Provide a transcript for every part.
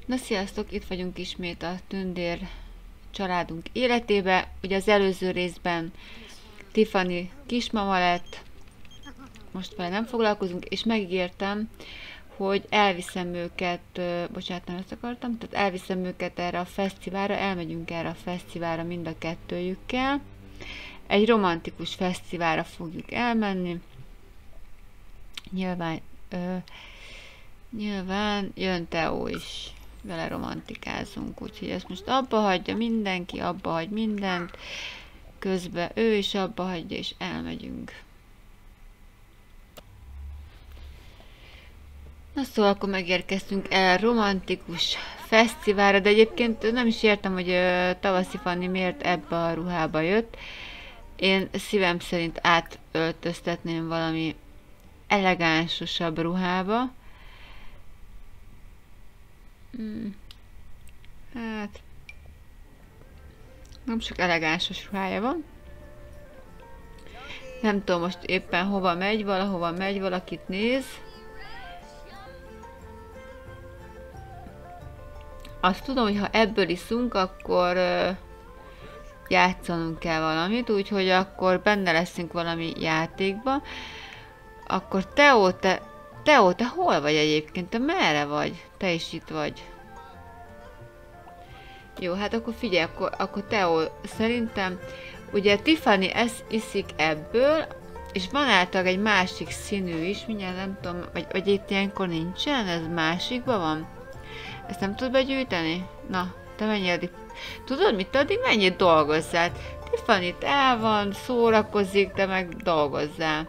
Na sziasztok, itt vagyunk ismét a Tündér családunk életébe. Ugye az előző részben Tiffany kismama lett, most vele nem foglalkozunk, és megígértem, hogy elviszem őket, bocsánat, nem ezt akartam, tehát elviszem őket erre a fesztiválra, elmegyünk erre a fesztiválra mind a kettőjükkel. Egy romantikus fesztiválra fogjuk elmenni. Nyilván jön Theo is, vele romantikázunk, úgyhogy ezt most abba hagyja mindenki, abba hagy mindent, közben ő is abba hagyja, és elmegyünk. Na szóval akkor megérkeztünk el romantikus fesztiválra, de egyébként nem is értem, hogy Tavaszi Fanni miért ebbe a ruhába jött. Én szívem szerint átöltöztetném valami elegánsosabb ruhába. Hát nem sok elegánsos ruhája van. Nem tudom most éppen hova megy, valahova megy, valakit néz. Azt tudom, hogy ha ebből iszunk, akkor játszanunk kell valamit, úgyhogy akkor benne leszünk valami játékba. Akkor Theo, te hol vagy egyébként? Te merre vagy? Te is itt vagy. Jó, hát akkor figyelj, akkor Theo szerintem, ugye Tiffany iszik ebből, és van általában egy másik színű is, mindjárt nem tudom, vagy itt ilyenkor nincsen, ez másikban van? Ezt nem tudod begyűjteni? Na, te menjél addig. Tudod mit? Addig menjél dolgozzál. Tiffany itt el van, szórakozik, te meg dolgozzál.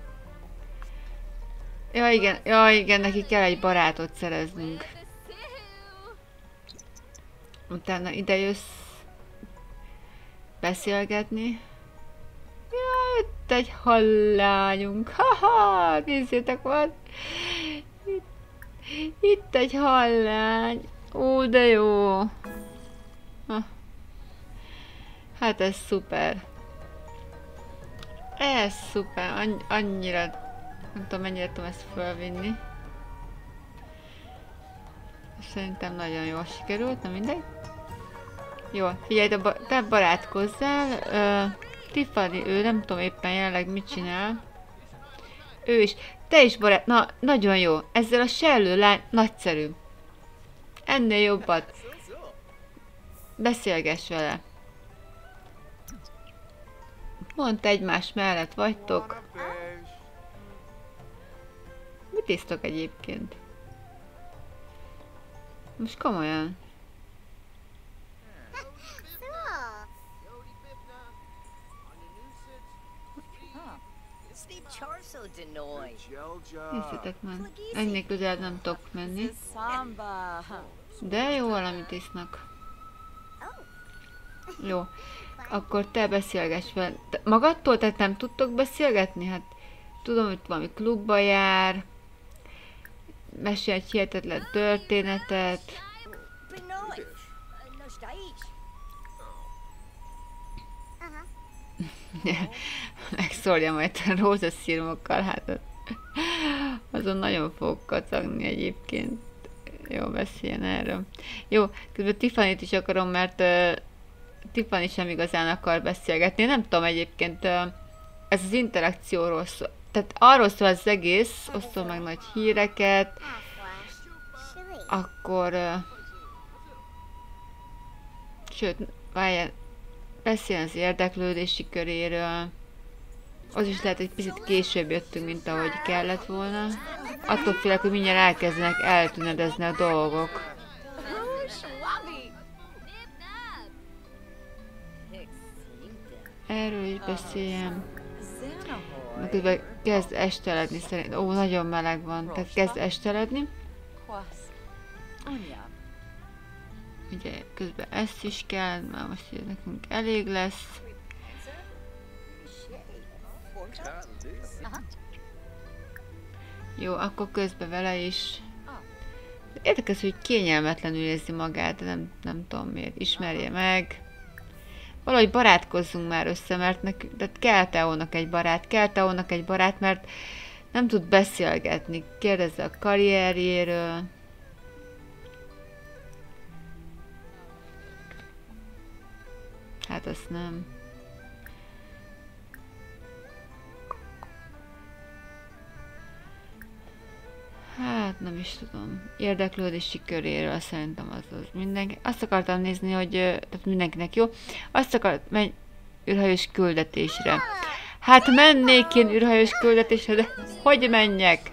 Ja igen, neki kell egy barátot szereznünk. Utána ide jössz beszélgetni. Ja, itt egy hallányunk. Haha, nézzétek, van. Itt egy hallány. Ó, de jó. Hát ez szuper. Ez szuper. Annyira... Nem tudom, mennyire tudom ezt felvinni. Szerintem nagyon jól sikerült, na mindegy. Jó, figyelj, te barátkozzál. Tiffany, ő nem tudom éppen jelenleg mit csinál. Ő is. Te is barát... Na, nagyon jó. Ezzel a sellő lány nagyszerű. Ennél jobbat. Beszélgess vele. Pont egymás mellett vagytok. Mit isztok egyébként? Most komolyan. Nézzétek már. Ennél közel nem tudok menni. De jó valamit isznak. Jó. Akkor te beszélgess vele. Magadtól tehát nem tudtok beszélgetni? Hát tudom, hogy valami klubba jár. Mesél egy hihetetlen történetet. Megszólja majd a rózsaszírumokkal, hát azon nagyon fogok kacagni egyébként. Jó, beszéljen erről. Jó, közben Tiffany-t is akarom, mert Tiffany sem igazán akar beszélgetni. Nem tudom egyébként, ez az interakcióról szól. Tehát arról szól az egész, osztol meg nagy híreket, akkor... sőt, várjál, beszéljen az érdeklődési köréről. Az is lehet, hogy picit később jöttünk, mint ahogy kellett volna. Attól félek, hogy mindjárt elkezdenek eltűnedezni a dolgok. Erről is beszéljem. Közben kezd esteledni szerint. Ó, nagyon meleg van, tehát kezd esteledni. Ugye közben ezt is kell, már most ugye nekünk elég lesz. Jó, akkor közben vele is. Érdekes, hogy kényelmetlenül érzi magát, de nem tudom miért. Ismerje meg. Valahogy barátkozzunk már össze, mert nekünk, kell Teónak egy barát, mert nem tud beszélgetni. Kérdezze a karrierjéről. hát azt nem. Hát nem is tudom. Érdeklődési köréről szerintem az mindenki. Azt akartam nézni, hogy tehát mindenkinek jó. Azt akart menj űrhajós küldetésre. Hát mennék én űrhajós küldetésre, de hogy menjek?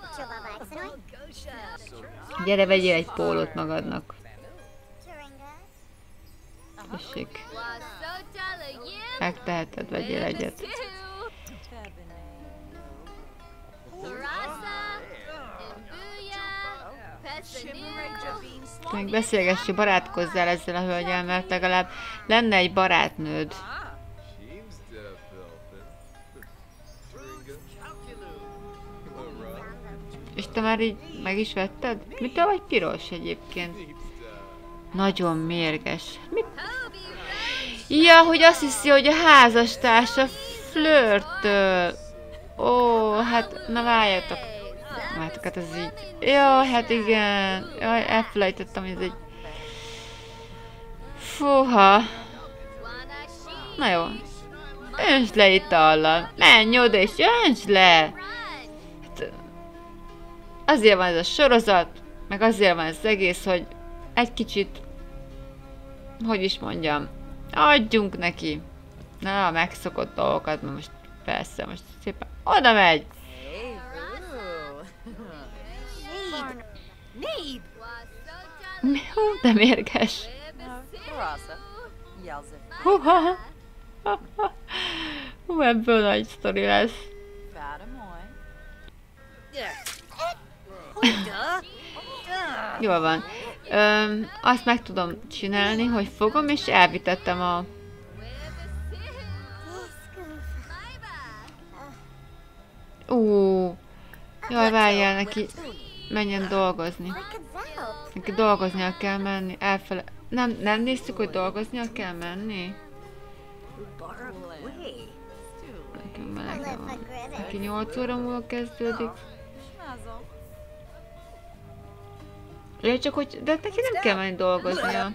Gyere, vegyél egy pólót magadnak. Tessék. Megteheted, vegyél egyet. Még beszélgessi, barátkozzál ezzel a hölgyel, mert legalább lenne egy barátnőd. És te már így meg is vetted? Mitől vagy piros egyébként? Nagyon mérges. Mit? Ja, hogy azt hiszi, hogy a házastársa flörtöl. Ó, hát na várjatok. Várjatok, hát ez így. Ja, hát igen. Jaj, elfelejtettem, hogy ez egy... Fúha. Na jó. Öntsd le itallal. Menj oda és öntsd le. Hát, azért van ez a sorozat, meg azért van ez az egész, hogy egy kicsit, hogy is mondjam, adjunk neki. Na, a megszokott dolgokat, most persze, most szépen oda megy. Hú, de mérges. Húha. Hú, ebből nagy sztori lesz. Jól van. Azt meg tudom csinálni, hogy fogom és elvitettem a... Jaj, várjál, neki menjen dolgozni. Neki dolgoznia kell menni. Nem néztük, hogy dolgoznia kell menni? Nekem melege van. Neki 8 óra múlva kezdődik. Ja, csak hogy... De neki nem kell menni dolgoznia.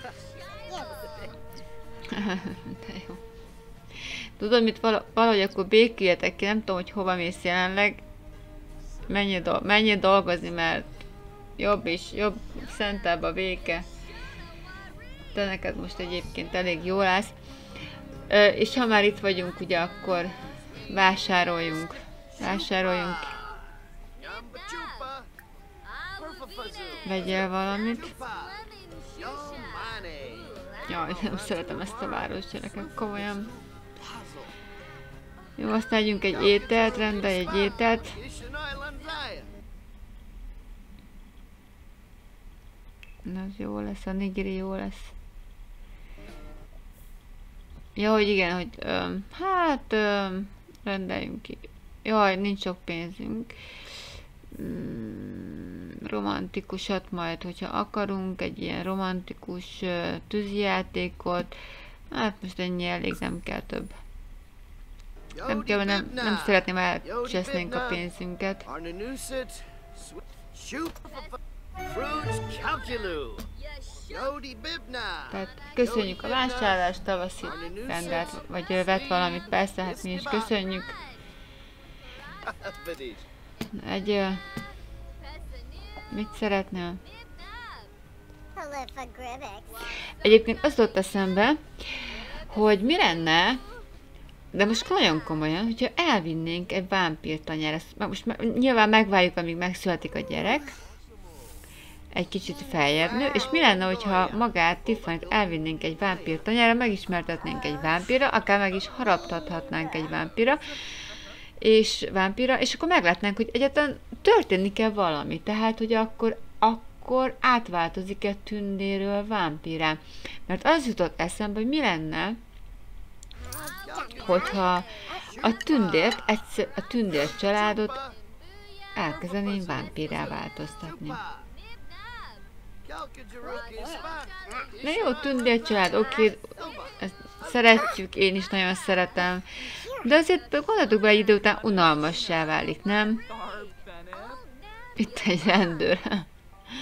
De jó. Tudod mit, valahogy akkor béküljetek ki, nem tudom, hogy hova mész jelenleg. Menjél dolgozni, mert jobb is, jobb, szentebb a béke. De neked most egyébként elég jó lesz. És ha már itt vagyunk, ugye, akkor vásároljunk. Vegyél valamit. Jaj, nem szeretem ezt a város, gyerekek, komolyan. Jó, aztán adjunk egy ételt, rendelj egy ételt. Na, az jó lesz, a nigiri jó lesz. Ja, hogy igen, hogy rendeljünk ki. Jaj, nincs sok pénzünk. Romantikusat majd, hogyha akarunk, egy ilyen romantikus tűzijátékot. Hát most ennyi elég, nem kell több. Nem kell, nem szeretném elcsesznénk a pénzünket. Tehát köszönjük a vásárlást, tavaszi rendelt, vagy vett valamit, persze, hát mi is köszönjük. Mit szeretnél? Egyébként az ott eszembe, hogy mi lenne, de most nagyon komolyan, hogyha elvinnénk egy vámpírtanyára. Most nyilván megvárjuk, amíg megszületik a gyerek, egy kicsit feljebb nő, és mi lenne, hogyha magát, Tiffany-t elvinnénk egy vámpírtanyára, megismertetnénk egy vámpírra, akár meg is haraptathatnánk egy vámpírra, és akkor meglátnánk, hogy egyáltalán történik-e valami. Tehát, hogy akkor átváltozik-e tündérről vámpírá. Mert az jutott eszembe, hogy mi lenne, hogyha a tündér családot elkezdenénk vámpírá változtatni. Na jó, tündér család, oké, ezt szeretjük, én is nagyon szeretem, de azért gondoltuk be, egy idő után unalmassá válik, nem? Itt egy rendőr.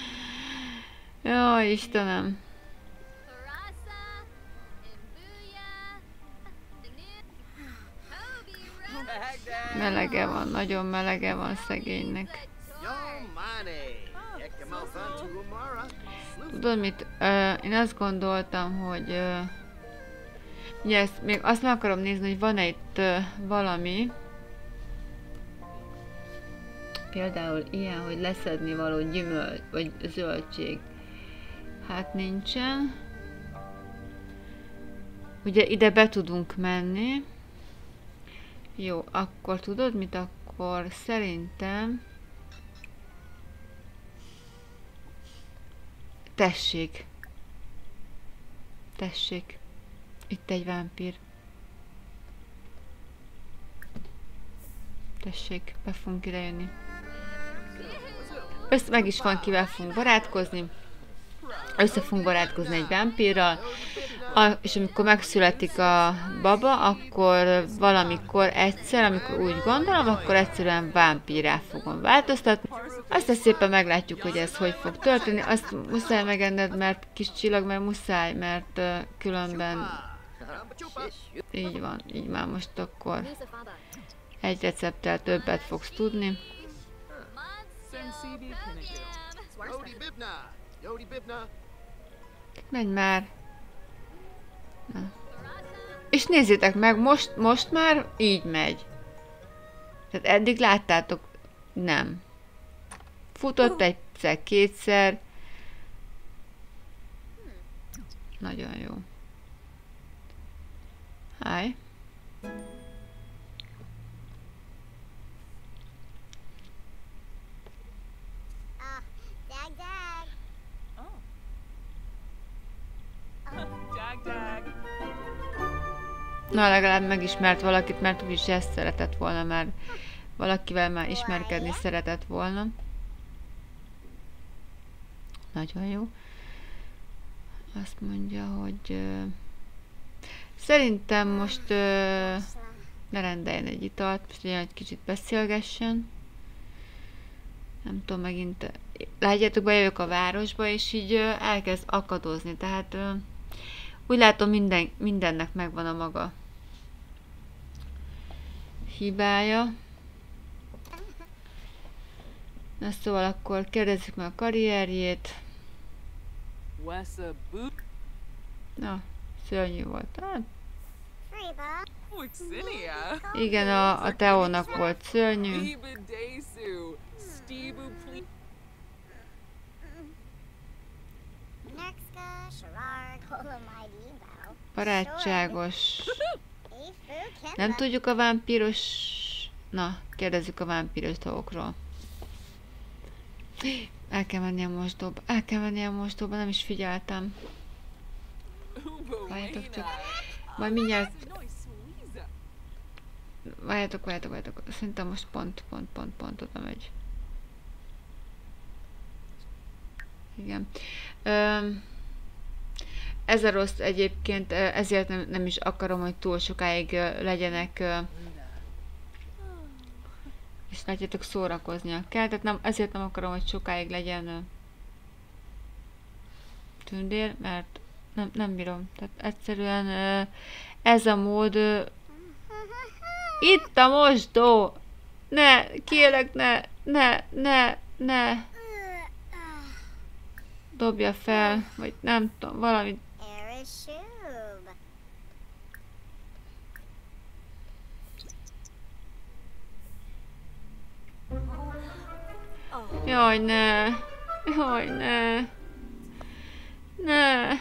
Jaj, Istenem. Melege van, nagyon melege van szegénynek. Tudod mit? Én azt gondoltam, hogy ugye ezt, még azt meg akarom nézni, hogy van-e itt valami. Például ilyen, hogy leszedni való gyümölcs, vagy zöldség. Hát nincsen. Ugye ide be tudunk menni. Jó, akkor tudod mit? Akkor szerintem... Tessék. Tessék. Itt egy vámpír. Tessék, be fogunk ide jönni. Meg is van, kivel fogunk barátkozni. Össze fogunk barátkozni egy vámpírral. És amikor megszületik a baba, akkor valamikor egyszer, amikor úgy gondolom, akkor egyszerűen vámpírrá fogom változtatni. Aztán szépen meglátjuk, hogy ez hogy fog történni. Azt muszáj megenned, mert kis csillag, mert muszáj, mert különben... Így van, így már most akkor egy recepttel többet fogsz tudni. Menj már! Na. És nézzétek meg, most már így megy. Tehát eddig láttátok, nem. Futott egyszer, kétszer. Nagyon jó. Hi. Na, legalább megismert valakit, mert úgyis ezt szeretett volna már. Valakivel már ismerkedni szeretett volna. Nagyon jó. Azt mondja, hogy... szerintem most ne rendeljen egy italt, most egy kicsit beszélgessen. Nem tudom, megint... Látjátok, bejövök a városba, és így elkezd akadozni, tehát úgy látom, mindennek megvan a maga hibája. Na szóval akkor kérdezzük meg a karrierjét. Na, szörnyű volt. Hát, igen, a Teónak volt szörnyű. Barátságos. Nem tudjuk a vámpíros... Na, kérdezzük a vámpíros dolgokról. El kell menni a mosdóba. El kell menni a mosdóba, nem is figyeltem. Várjátok csak. Majd mindjárt... Várjátok. Szerintem most pont oda megy. Igen. Ez a rossz egyébként, ezért nem is akarom, hogy túl sokáig legyenek, és látjátok, szórakoznia kell, tehát ezért nem akarom, hogy sokáig legyen tündér, mert nem bírom, tehát egyszerűen ez a mód, itt a mosdó, ne, kérlek, ne, dobja fel, vagy nem tudom, valamit. Jaj, ne! Jaj, ne! Ne!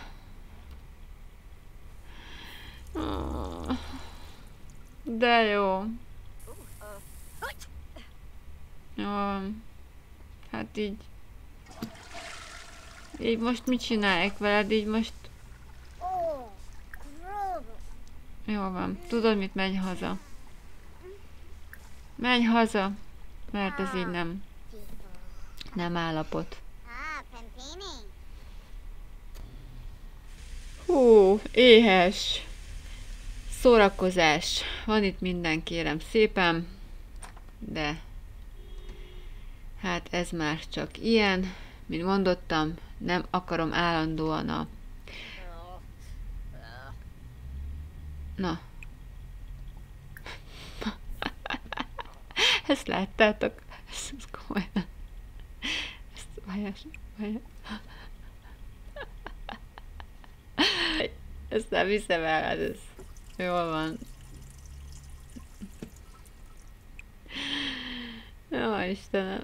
De jó. Jó. Hát így. Így most mit csinálják veled? Így most... Jó van. Tudod mit? Menj haza. Menj haza. Mert ez így nem állapot. Hú, éhes. Szórakozás. Van itt minden, kérem szépen. De hát ez már csak ilyen. Mint mondottam, nem akarom állandóan a... Na. Ezt láttátok? Ez komolyan. Ezt várjál. Ezt nem hiszem el, hát ez jól van. Jó, Istenem.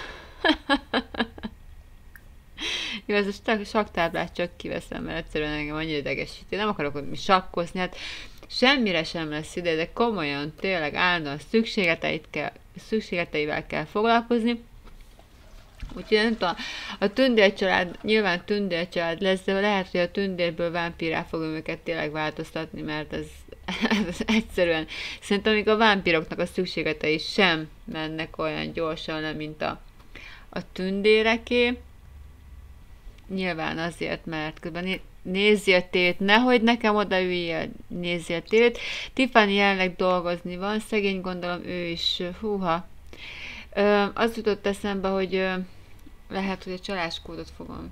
Jó, ez a saktáblát csak kiveszem, mert egyszerűen engem annyira idegesíti. Nem akarok ott mi sakkozni, hát semmire sem lesz ide, de komolyan, tényleg állandóan szükségeteivel kell foglalkozni. Úgyhogy nem tudom, a tündércsalád, nyilván tündércsalád lesz, de lehet, hogy a tündérből vámpírrá fogom őket tényleg változtatni, mert ez egyszerűen, szerintem még a vámpíroknak a szükségetei sem mennek olyan gyorsan le, mint a tündéreké. Nyilván azért, mert közben nézzél tévét, nehogy nekem odaüljél, nézzél tévét. Tiffany jelenleg dolgozni van, szegény, gondolom ő is, húha. Az jutott eszembe, hogy lehet, hogy a csaláskódot fogom.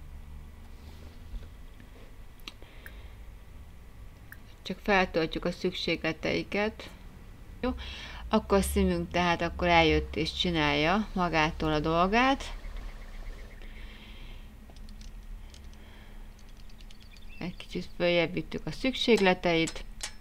Csak feltöltjük a szükségleteiket. Jó, akkor színünk tehát akkor eljött és csinálja magától a dolgát. Egy kicsit följebb vittük a szükségleteit.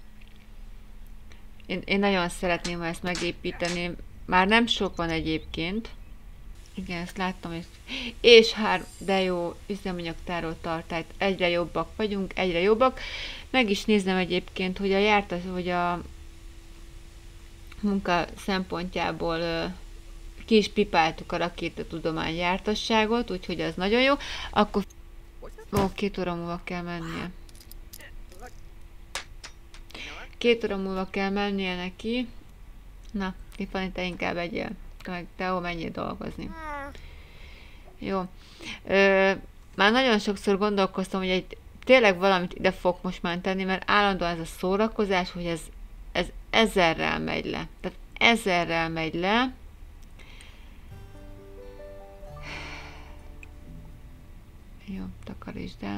Én nagyon szeretném, ha ezt megépíteni. Már nem sok van egyébként. Igen, ezt láttam. És de jó, üzemanyagtároló tartályt. Egyre jobbak vagyunk, egyre jobbak. Meg is nézem egyébként, hogy hogy a munka szempontjából ki is pipáltuk a rakétatudomány jártasságot, úgyhogy az nagyon jó. Akkor 2 óra múlva kell mennie. 2 óra múlva kell mennie neki. Na, Tiffany, te inkább egyél. Meg te menjél dolgozni. Jó. Már nagyon sokszor gondolkoztam, hogy tényleg valamit ide fog most már tenni, mert állandóan ez a szórakozás, hogy ez 1000-rel megy le. Tehát 1000-rel megy le. Jó, takarítsd el.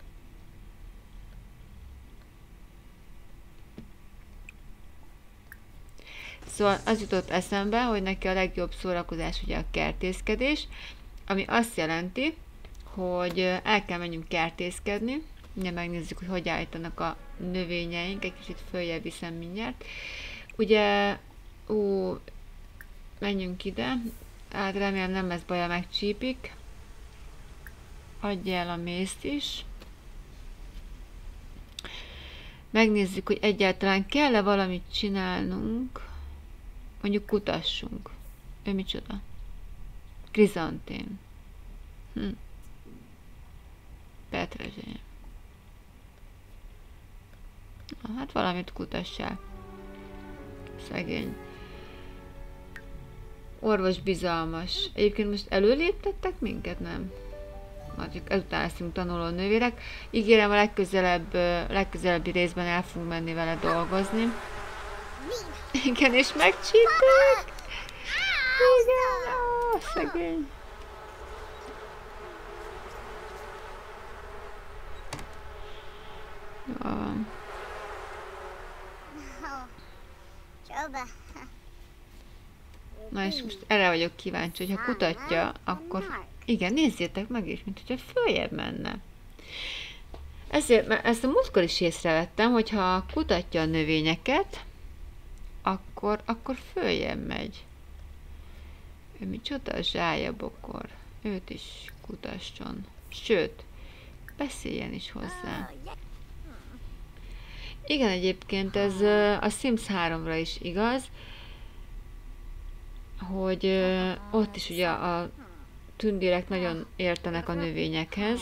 Szóval az jutott eszembe, hogy neki a legjobb szórakozás ugye a kertészkedés, ami azt jelenti, hogy el kell menjünk kertészkedni. Ugye megnézzük, hogy állítanak a növényeink, egy kicsit följebb viszem mindjárt. Ugye, menjünk ide, hát remélem nem lesz baja, megcsípik. Adja el a mészt is. Megnézzük, hogy egyáltalán kell-e valamit csinálnunk. Mondjuk kutassunk. Ő micsoda? Krizantén. Petrezsely. Hát valamit kutassál. Szegény. Orvos bizalmas. Egyébként most előléptettek minket, nem? Majd ezután leszünk tanuló nővérek. Ígérem, a legközelebbi részben el fogunk menni vele dolgozni. Igen, és megcsípték! Igen, szegény. Jó van. Na és most erre vagyok kíváncsi, hogyha kutatja, akkor igen, nézzétek meg is, mint hogyha följebb menne. Ezért, mert ezt a múltkor is észrevettem, hogyha kutatja a növényeket, akkor följebb megy. Ő micsoda? Zsályabokor. Őt is kutasson. Sőt, beszéljen is hozzá. Igen, egyébként ez a Sims 3-ra is igaz, hogy ott is ugye a tündérek nagyon értenek a növényekhez.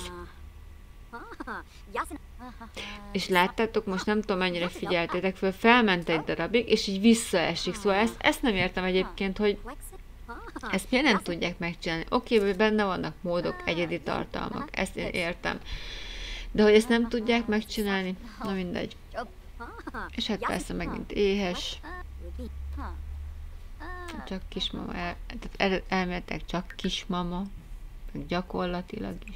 És láttátok, most nem tudom mennyire figyeltétek föl, felment egy darabig, és így visszaesik. Szóval ezt nem értem egyébként, hogy ezt miért nem tudják megcsinálni. Oké, hogy benne vannak módok, egyedi tartalmak, ezt én értem. De hogy ezt nem tudják megcsinálni, na mindegy. És hát persze megint éhes. Csak kismama, tehát elméletek csak kismama, meg gyakorlatilag is.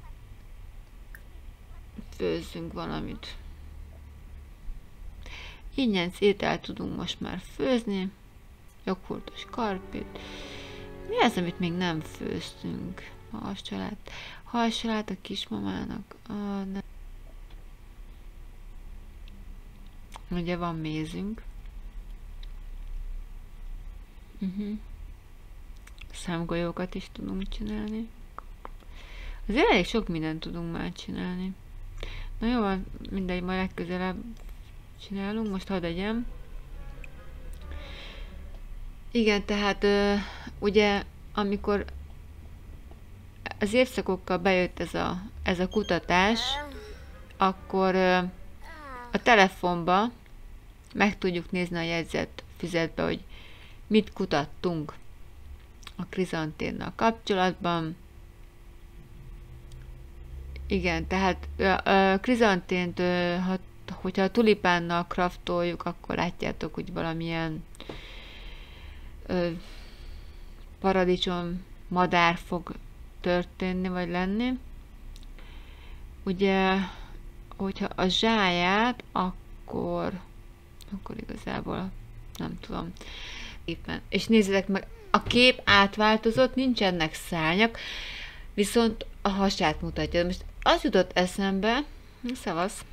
Főzzünk valamit. Ingyenc ételt tudunk most már főzni. Joghurtos karpit. Mi az, amit még nem főztünk? Halsalát a kismamának. Nem. Ugye van mézünk. Szemgolyókat is tudunk csinálni. Azért elég sok mindent tudunk már csinálni. Na jó, van, mindegy, majd legközelebb csinálunk. Most hadd egyem. Igen, tehát ugye amikor az évszakokkal bejött ez a kutatás, akkor a telefonba meg tudjuk nézni a jegyzett füzetbe, hogy mit kutattunk a krizanténnal kapcsolatban. Igen, tehát a krizantént, hogyha a tulipánnal kraftoljuk, akkor látjátok, hogy valamilyen paradicsom madár fog történni, vagy lenni. Ugye, hogyha a zsáját, akkor igazából nem tudom. Éppen. És nézzétek meg, a kép átváltozott, nincsenek szárnyak, viszont a hasát mutatja. Most az jutott eszembe, szavasz,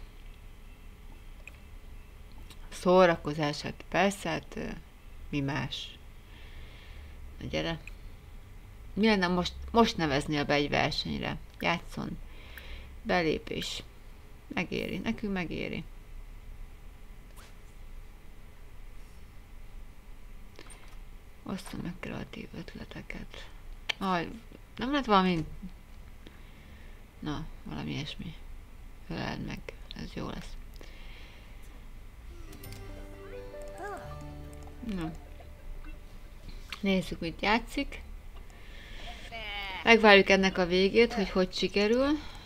szórakozás, hát persze, hát mi más? Na gyere. Mi lenne most neveznél be egy versenyre? Játszon. Belépés. Megéri. Nekünk megéri. Osztom meg kreatív ötleteket. Nem lett valami... Na, valami ilyesmi. Öleld meg. Ez jó lesz. Na. Nézzük, mit játszik. Megvárjuk ennek a végét, hogy sikerül.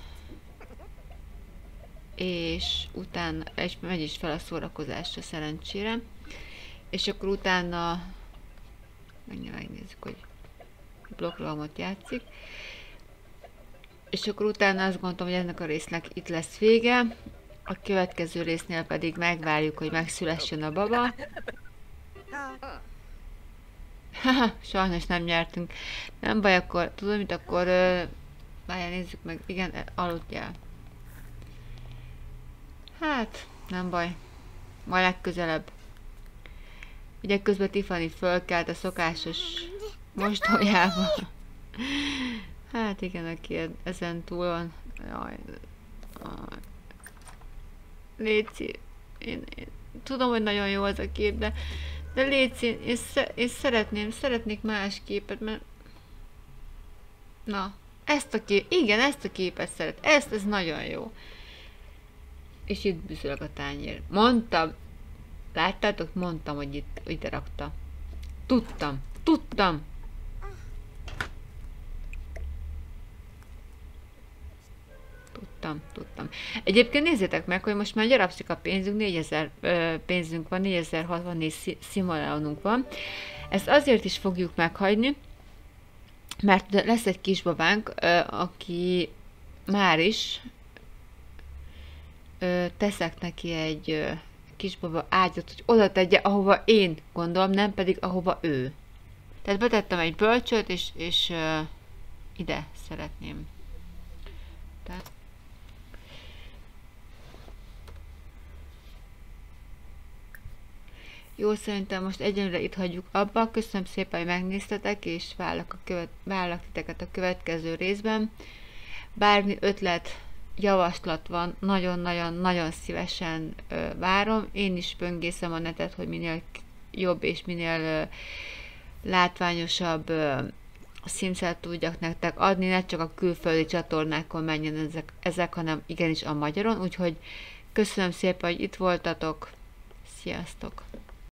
És utána megy is fel a szórakozásra szerencsére. És akkor utána megnézzük, hogy blokkrohamot játszik. És akkor utána azt gondolom, hogy ennek a résznek itt lesz vége. A következő résznél pedig megvárjuk, hogy megszülessen a baba. Sajnos nem nyertünk. Nem baj, akkor tudom, mit akkor... Várjál, nézzük meg. Igen, aludjál. Hát, nem baj. Majd legközelebb. Ugye közben Tiffany fölkelt a szokásos mosdójába. Hát igen, aki ezen túl van. Jaj. Léci. Én tudom, hogy nagyon jó az a kép, de Léci, én szeretnék más képet, mert... Na, ezt a képet szeret. Ez nagyon jó. És itt büszölök a tányér. Mondtam. Láttátok? Mondtam, hogy itt ide rakta. Tudtam. Egyébként nézzétek meg, hogy most már gyarapszik a pénzünk, 4000 pénzünk van, 4064 simoleonunk van. Ezt azért is fogjuk meghagyni, mert lesz egy kisbabánk, aki már is teszek neki egy kisbaba ágyat, hogy oda tegye, ahova én gondolom, nem pedig ahova ő. Tehát betettem egy bölcsőt, és ide szeretném. Tehát jó, szerintem most egyenlőre itt hagyjuk abba. Köszönöm szépen, hogy megnéztetek, és várlak titeket a következő részben. Bármi ötlet, javaslat van, nagyon-nagyon szívesen várom. Én is böngészem a netet, hogy minél jobb és minél látványosabb Sims-et tudjak nektek adni, ne csak a külföldi csatornákon menjen ezek, hanem igenis a magyaron. Úgyhogy köszönöm szépen, hogy itt voltatok. Sziasztok!